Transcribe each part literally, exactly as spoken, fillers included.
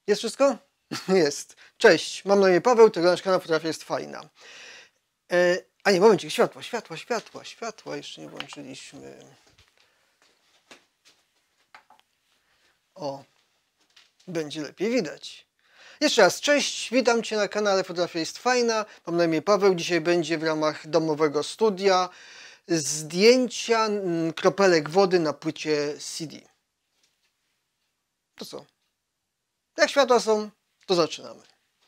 Jest wszystko? Jest. Cześć, mam na imię Paweł, to nasz kanał Fotografia jest fajna. E, a nie, momencik, światła, światła, światła, światła, jeszcze nie włączyliśmy. O, będzie lepiej widać. Jeszcze raz, cześć, witam Cię na kanale Fotografia jest fajna. Mam na imię Paweł, dzisiaj będzie w ramach domowego studia zdjęcia kropelek wody na płycie C D. To co? Jak światła są, to zaczynamy.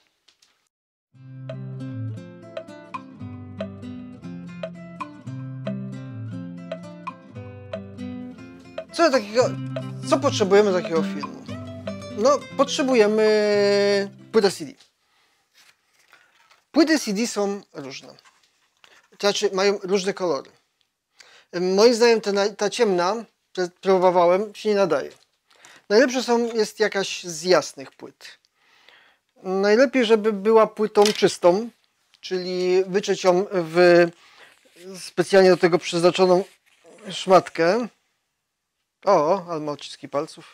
Co takiego, co potrzebujemy do takiego filmu? No, potrzebujemy płytę C D. Płyty C D są różne. To znaczy, mają różne kolory. Moim zdaniem ta, ta ciemna, próbowałem, się nie nadaje. Najlepsze są, jest jakaś z jasnych płyt. Najlepiej, żeby była płytą czystą, czyli wyciąć ją w specjalnie do tego przeznaczoną szmatkę. O, ale ma odciski palców.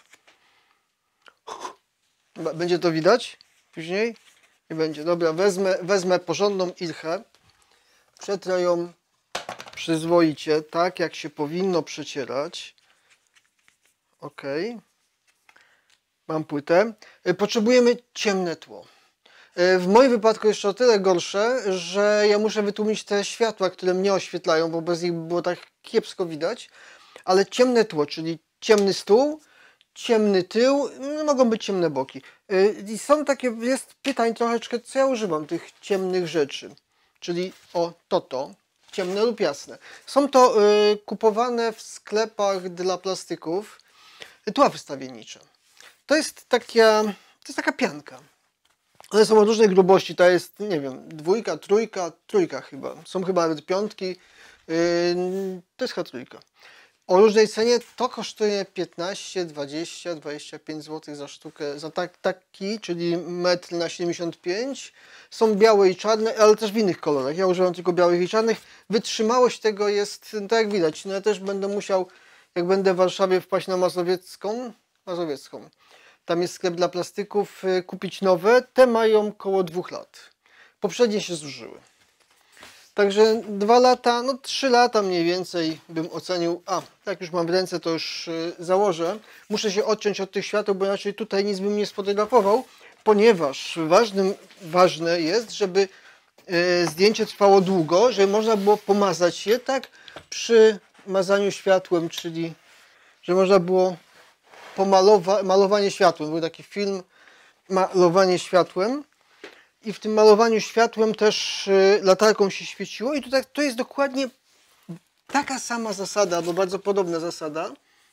Będzie to widać później? Nie będzie. Dobra, wezmę, wezmę porządną ilchę. Przetrę ją przyzwoicie, tak jak się powinno przecierać. Ok. Mam płytę. Potrzebujemy ciemne tło. W moim wypadku jeszcze o tyle gorsze, że ja muszę wytłumić te światła, które mnie oświetlają, bo bez nich było tak kiepsko widać. Ale ciemne tło, czyli ciemny stół, ciemny tył, no, mogą być ciemne boki. I są takie, jest pytań troszeczkę, co ja używam tych ciemnych rzeczy. Czyli o to, to, ciemne lub jasne. Są to y, kupowane w sklepach dla plastyków tła wystawiennicze. To jest taka, to jest taka pianka. One są o różnej grubości, to jest, nie wiem, dwójka, trójka, trójka chyba. Są chyba nawet piątki. Yy, to jest chyba trójka. O różnej cenie to kosztuje piętnaście, dwadzieścia, dwadzieścia pięć złotych za sztukę, za tak, taki, czyli metr na siedemdziesiąt pięć. Są białe i czarne, ale też w innych kolorach. Ja używam tylko białych i czarnych. Wytrzymałość tego jest, tak jak widać, no ja też będę musiał, jak będę w Warszawie, wpaść na Mazowiecką. Mazowiecką. Tam jest sklep dla plastyków, kupić nowe. Te mają około dwóch lat. Poprzednie się zużyły. Także dwa lata, no trzy lata mniej więcej bym ocenił. A, jak już mam w ręce, to już y, założę. Muszę się odciąć od tych świateł, bo inaczej tutaj nic bym nie sfotografował, ponieważ ważnym, ważne jest, żeby y, zdjęcie trwało długo, żeby można było pomazać je tak przy mazaniu światłem, czyli że można było pomalować, malowanie światłem. Był taki film, malowanie światłem. I w tym malowaniu światłem też y, latarką się świeciło. I to, tak, to jest dokładnie taka sama zasada, albo bardzo podobna zasada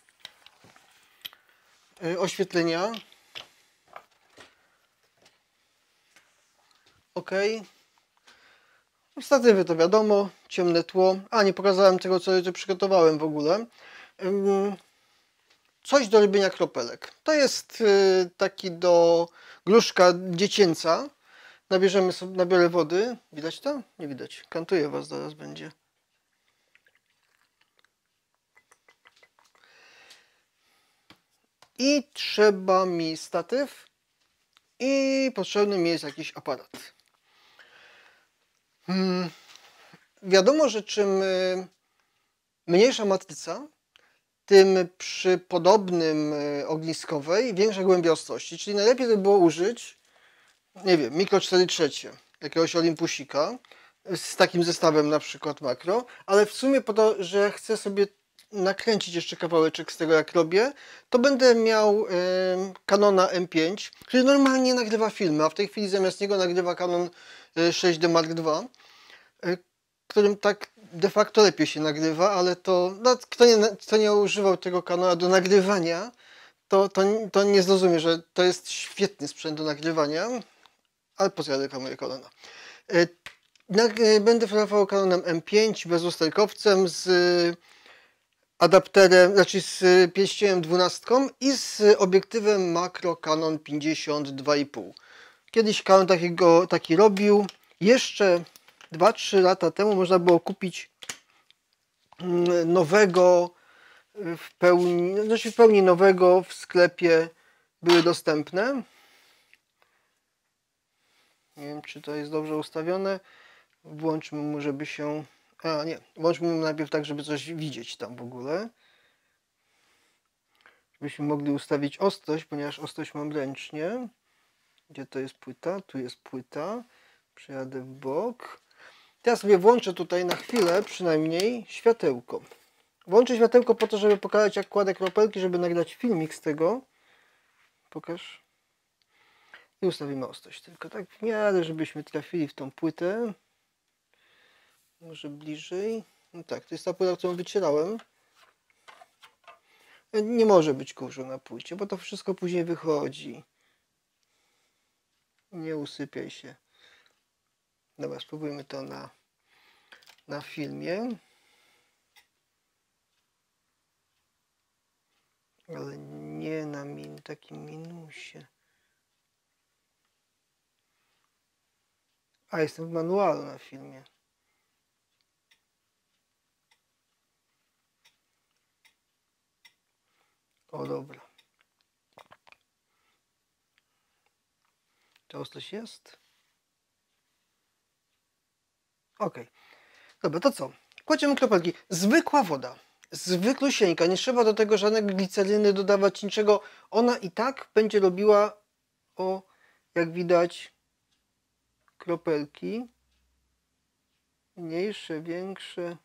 y, oświetlenia. Ok. Statywy to wiadomo, ciemne tło. A, nie pokazałem tego, co, co przygotowałem w ogóle. Ym, coś do robienia kropelek. To jest y, taki do gruszka dziecięca. Nabierzemy sobie, nabiorę wody. Widać to? Nie widać. Kantuję was, zaraz będzie. I trzeba mi statyw. I potrzebny mi jest jakiś aparat. Hmm. Wiadomo, że czym mniejsza matryca, tym przy podobnym ogniskowej większa głębia ostrości. Czyli najlepiej by było użyć, nie wiem, mikro cztery trzecie, jakiegoś Olympusika z takim zestawem na przykład makro, ale w sumie po to, że chcę sobie nakręcić jeszcze kawałeczek z tego, jak robię, to będę miał y, Canona M pięć, który normalnie nagrywa filmy, a w tej chwili zamiast niego nagrywa Canon sześć D Mark dwa, y, którym tak de facto lepiej się nagrywa, ale to, no, kto, nie, kto nie używał tego Canona do nagrywania, to, to, to nie zrozumie, że to jest świetny sprzęt do nagrywania. Ale po co ja reklamuję Canona? Będę fotografował Canonem M pięć bezlusterkowcem z adapterem, znaczy z pierścieniem dwunastką i z obiektywem makro Canon pięćdziesiąt dwa i pół. Kiedyś Canon takiego, taki robił. Jeszcze dwa trzy lata temu można było kupić nowego w pełni, znaczy w pełni nowego w sklepie były dostępne. Nie wiem, czy to jest dobrze ustawione. Włączmy mu, żeby się... A nie, włączmy mu najpierw tak, żeby coś widzieć tam w ogóle. Żebyśmy mogli ustawić ostrość, ponieważ ostrość mam ręcznie. Gdzie to jest płyta? Tu jest płyta. Przejadę w bok. Teraz sobie włączę tutaj na chwilę przynajmniej światełko. Włączę światełko po to, żeby pokazać, jak kładę kropelki, żeby nagrać filmik z tego. Pokaż. I ustawimy ostrość tylko tak w miarę, żebyśmy trafili w tą płytę. Może bliżej. No tak, to jest ta płyta, którą wycierałem. Nie może być kurzu na płycie, bo to wszystko później wychodzi. Nie usypiaj się. Dobra, spróbujmy to na, na filmie. Ale nie na min, takim minusie. A, jestem w manualu na filmie. O, dobra. To ostrość jest? Ok. Dobra, to co? Kładziemy kropelki. Zwykła woda. Zwyklusieńka. Nie trzeba do tego żadnej gliceryny dodawać, niczego. Ona i tak będzie robiła, o, jak widać, kropelki. Mniejsze, większe.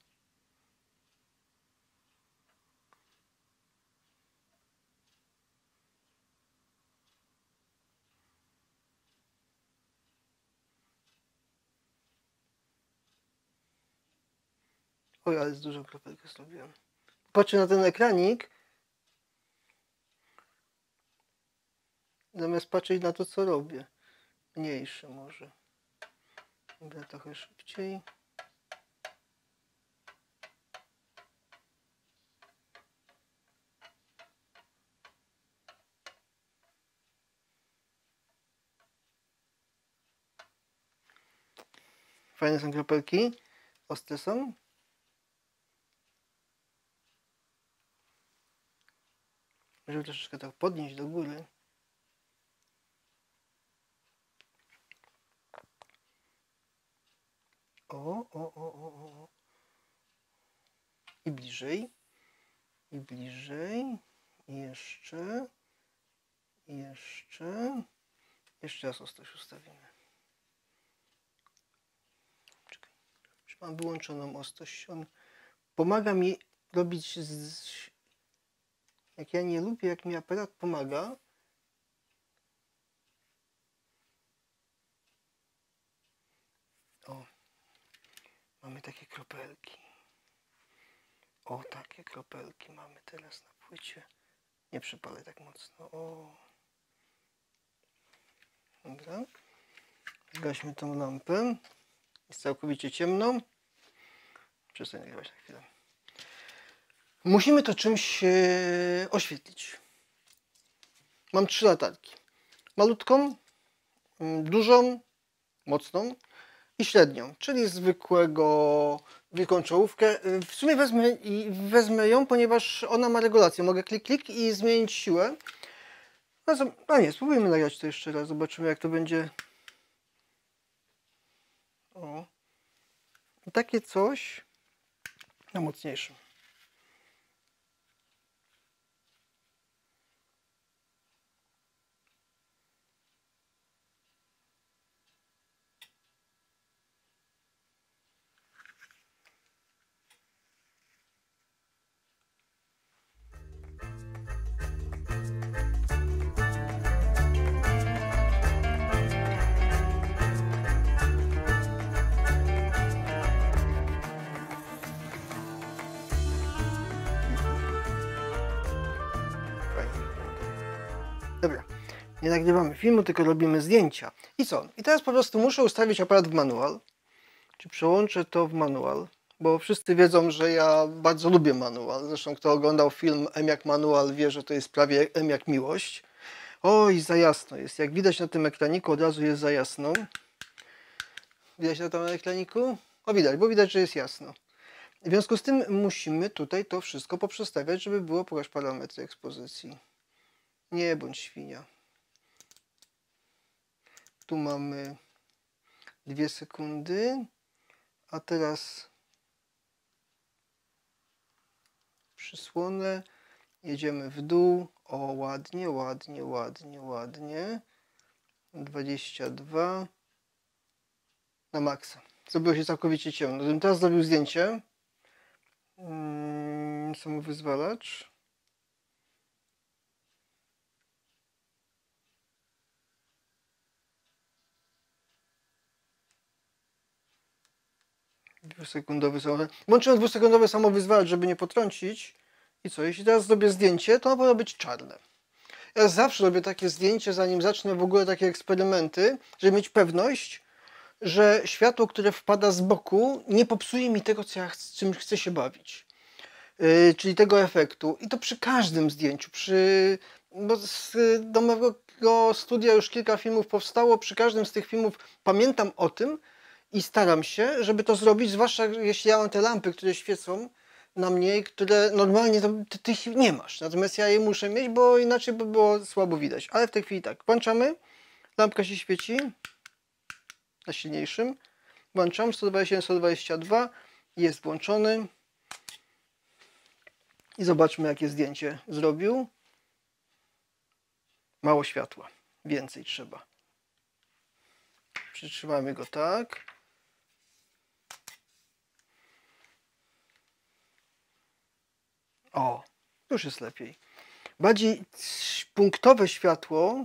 Oj, ale z dużą kropelkę zrobiłem. Patrzę na ten ekranik. Zamiast patrzeć na to, co robię. Mniejsze może. Dobra, trochę szybciej. Fajne są kropelki. Ostre są. Żeby troszeczkę tak podnieść do góry. O, o, o, o, o. I bliżej. I bliżej. I jeszcze. I jeszcze. Jeszcze raz ostrość ustawimy. Czekaj. Już mam wyłączoną ostrość. On pomaga mi robić z... Jak ja nie lubię, jak mi aparat pomaga. O. Mamy takie kropelki. O, takie kropelki mamy teraz na płycie. Nie przypalę tak mocno. O. Dobra. Zgaśmy tą lampę. Jest całkowicie ciemno. Przestań nagrywać na chwilę. Musimy to czymś e, oświetlić. Mam trzy latarki. Malutką, dużą, mocną i średnią, czyli zwykłego, zwykłą czołówkę. W sumie wezmę, i wezmę ją, ponieważ ona ma regulację. Mogę klik, klik i zmienić siłę. No, no nie, spróbujmy nagrać to jeszcze raz. Zobaczymy, jak to będzie. O. Takie coś na mocniejszym. Dobra, nie nagrywamy filmu, tylko robimy zdjęcia. I co? I teraz po prostu muszę ustawić aparat w manual. Czy przełączę to w manual? Bo wszyscy wiedzą, że ja bardzo lubię manual. Zresztą kto oglądał film M jak manual, wie, że to jest prawie M jak miłość. Oj, za jasno jest. Jak widać na tym ekraniku, od razu jest za jasno. Widać na tym ekraniku? O, widać, bo widać, że jest jasno. W związku z tym musimy tutaj to wszystko poprzestawiać, żeby było, pokaż parametry ekspozycji. Nie bądź świnia. Tu mamy dwie sekundy. A teraz przysłonę. Jedziemy w dół. O, ładnie, ładnie, ładnie, ładnie. dwadzieścia dwa. Na maksa. Zrobiło się całkowicie ciemno. Gdybym teraz zrobił zdjęcie. Hmm, samowyzwalacz. Dwusekundowy samowyzwalacz. Włączyłem dwusekundowy samowyzwalacz, żeby nie potrącić. I co? Jeśli teraz zrobię zdjęcie, to ono powinno być czarne. Ja zawsze robię takie zdjęcie, zanim zacznę w ogóle takie eksperymenty, żeby mieć pewność, że światło, które wpada z boku, nie popsuje mi tego, co ja ch czym chcę się bawić. Yy, czyli tego efektu. I to przy każdym zdjęciu. Przy, bo z domowego studia już kilka filmów powstało. Przy każdym z tych filmów pamiętam o tym i staram się, żeby to zrobić, zwłaszcza jeśli ja mam te lampy, które świecą na mnie, które normalnie to, ty, ty ich nie masz. Natomiast ja je muszę mieć, bo inaczej by było słabo widać. Ale w tej chwili tak. Włączamy. Lampka się świeci. Na silniejszym. Włączam. sto dwadzieścia jeden, sto dwadzieścia dwa. Jest włączony. I zobaczmy, jakie zdjęcie zrobił. Mało światła. Więcej trzeba. Przytrzymamy go tak. O, już jest lepiej. Bardziej punktowe światło.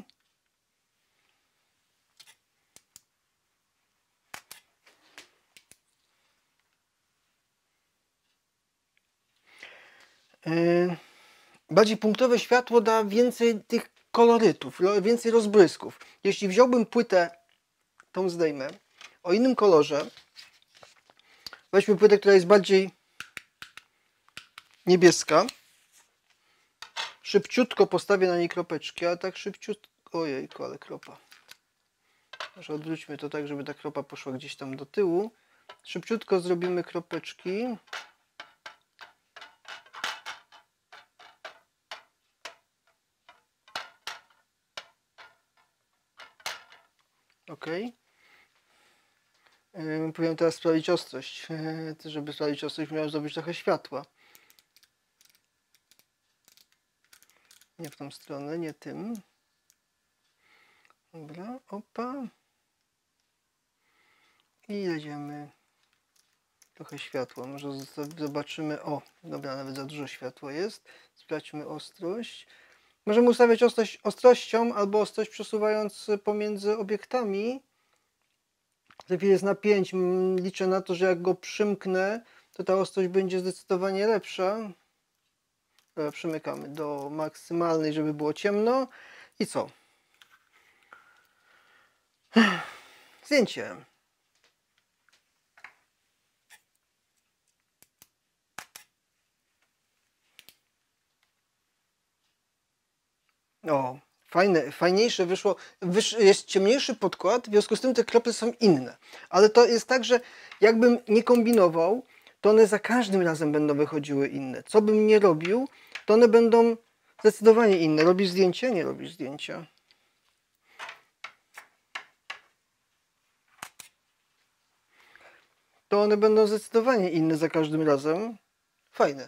Yy, bardziej punktowe światło da więcej tych kolorytów, więcej rozbrysków. Jeśli wziąłbym płytę, tą zdejmę, o innym kolorze, weźmy płytę, która jest bardziej niebieska, szybciutko postawię na niej kropeczki, ale tak szybciutko, ojejku, ale kropa. Może odwróćmy to tak, żeby ta kropa poszła gdzieś tam do tyłu. Szybciutko zrobimy kropeczki. Ok. Yy, powinien teraz sprawdzić ostrość. Yy, żeby sprawdzić ostrość, miałem zrobić trochę światła. Nie w tą stronę, nie tym. Dobra, opa. I jedziemy. Trochę światła. Może zobaczymy. O, dobra, nawet za dużo światła jest. Sprawdźmy ostrość. Możemy ustawiać ostrość ostrością albo ostrość przesuwając pomiędzy obiektami. W tej chwili jest na pięć. Liczę na to, że jak go przymknę, to ta ostrość będzie zdecydowanie lepsza. Dobra, przymykamy do maksymalnej, żeby było ciemno. I co? Zdjęcie. O, fajne, fajniejsze wyszło. Wysz, jest ciemniejszy podkład, w związku z tym te kropy są inne. Ale to jest tak, że jakbym nie kombinował, to one za każdym razem będą wychodziły inne. Co bym nie robił, to one będą zdecydowanie inne. Robisz zdjęcie? Nie robisz zdjęcia. To one będą zdecydowanie inne za każdym razem. Fajne.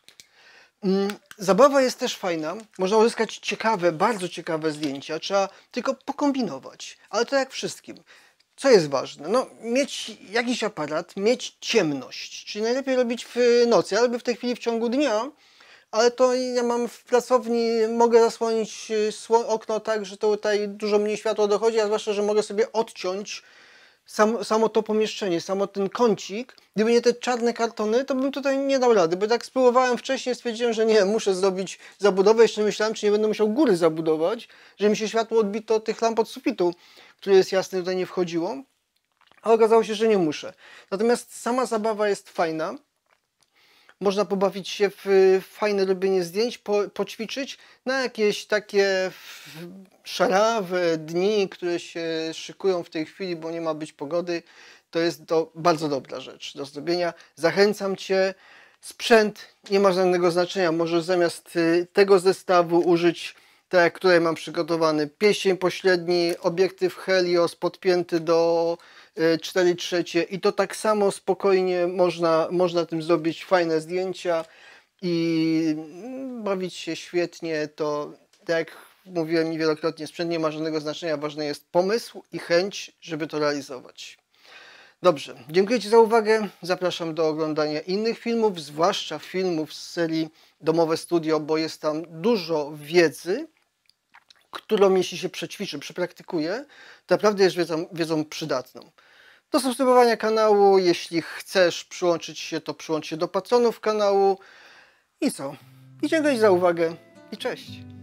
Zabawa jest też fajna. Można uzyskać ciekawe, bardzo ciekawe zdjęcia. Trzeba tylko pokombinować. Ale to jak wszystkim. Co jest ważne? No, mieć jakiś aparat, mieć ciemność. Czyli najlepiej robić w nocy. Ja robię w tej chwili w ciągu dnia, ale to ja mam w pracowni, mogę zasłonić okno tak, że to tutaj dużo mniej światła dochodzi, a zwłaszcza, że mogę sobie odciąć Sam, samo to pomieszczenie, samo ten kącik. Gdyby nie te czarne kartony, to bym tutaj nie dał rady, bo tak spróbowałem wcześniej, stwierdziłem, że nie, muszę zrobić zabudowę. Jeszcze myślałem, czy nie będę musiał góry zabudować, żeby mi się światło odbito od tych lamp od sufitu, które jest jasne, tutaj nie wchodziło. A okazało się, że nie muszę. Natomiast sama zabawa jest fajna. Można pobawić się w fajne robienie zdjęć, po, poćwiczyć na jakieś takie szarawe dni, które się szykują w tej chwili, bo nie ma być pogody. To jest to bardzo dobra rzecz do zrobienia. Zachęcam Cię. Sprzęt nie ma żadnego znaczenia. Możesz zamiast tego zestawu użyć, tak jak tutaj mam przygotowany, pierścień pośredni, obiektyw Helios podpięty do cztery trzecie i to tak samo spokojnie można, można tym zrobić fajne zdjęcia i bawić się świetnie. To tak jak mówiłem wielokrotnie, sprzęt nie ma żadnego znaczenia, ważny jest pomysł i chęć, żeby to realizować. Dobrze, dziękuję Ci za uwagę. Zapraszam do oglądania innych filmów, zwłaszcza filmów z serii Domowe Studio, bo jest tam dużo wiedzy, którą jeśli się przećwiczy, przepraktykuje, to naprawdę jest wiedzą, wiedzą przydatną. Do subskrybowania kanału, jeśli chcesz przyłączyć się, to przyłącz się do patronów kanału. I co? I dziękuję Ci za uwagę i cześć!